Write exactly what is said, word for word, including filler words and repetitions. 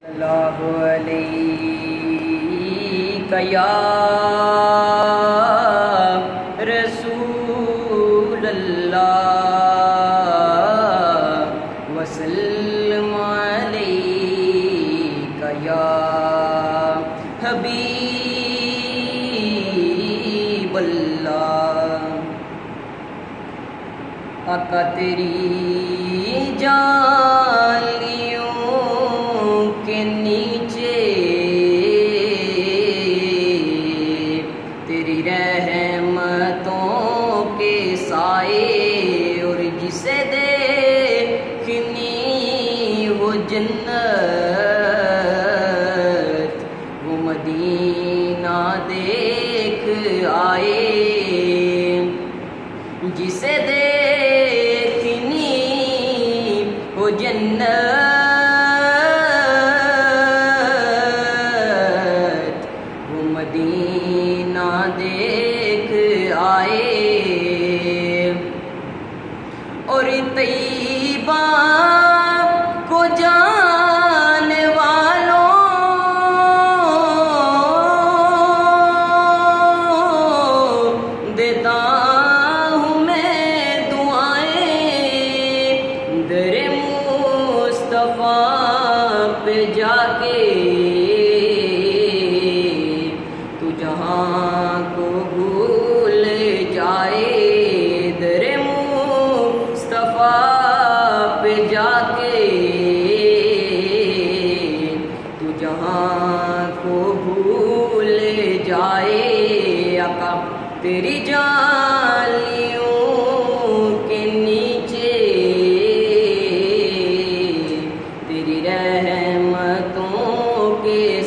اللہ علیہ یا رسول اللہ وسلم علیہ یا حبیب اللہ۔ آقا تیری جالیوں کے نیچے تیری رحمتوں کے سائے، اور جسے دیکھنی وہ جنت وہ مدینہ دیکھ آئے، جسے دیکھنی وہ جنت وہ مدینہ دیکھ آئے۔ اور طیبہ کو جانے والوں دیتا ہوں میں دعائیں، در مصطفیٰ پہ جا کے تو جہاں کو بھول جائے، در مصطفیٰ پہ جا کے تو جہاں کو بھول جائے۔ آقا تیری جالیوں کے نیچے تیری رحمتوں کے